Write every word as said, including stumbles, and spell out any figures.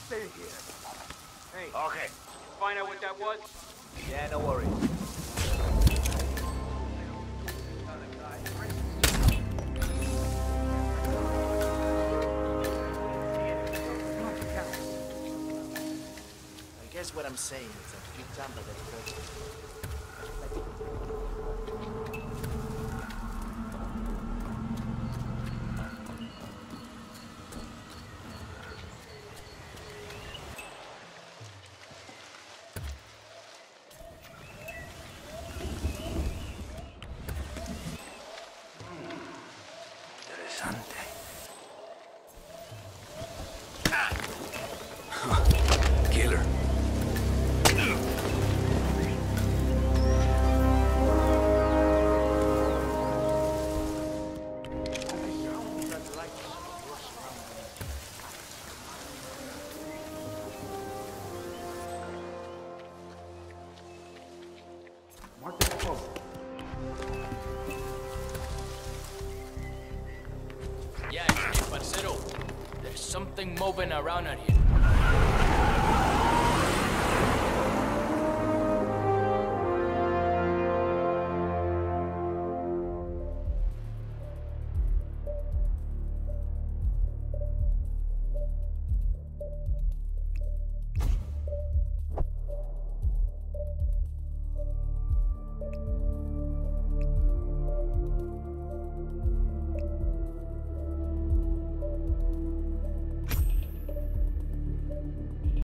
stay here. Hey, Okay. find out what that was? Yeah, no worries. I guess what I'm saying is that you jumbled at first. Interesante. Killer. Yeah, it's me, parcero. There's something moving around out here.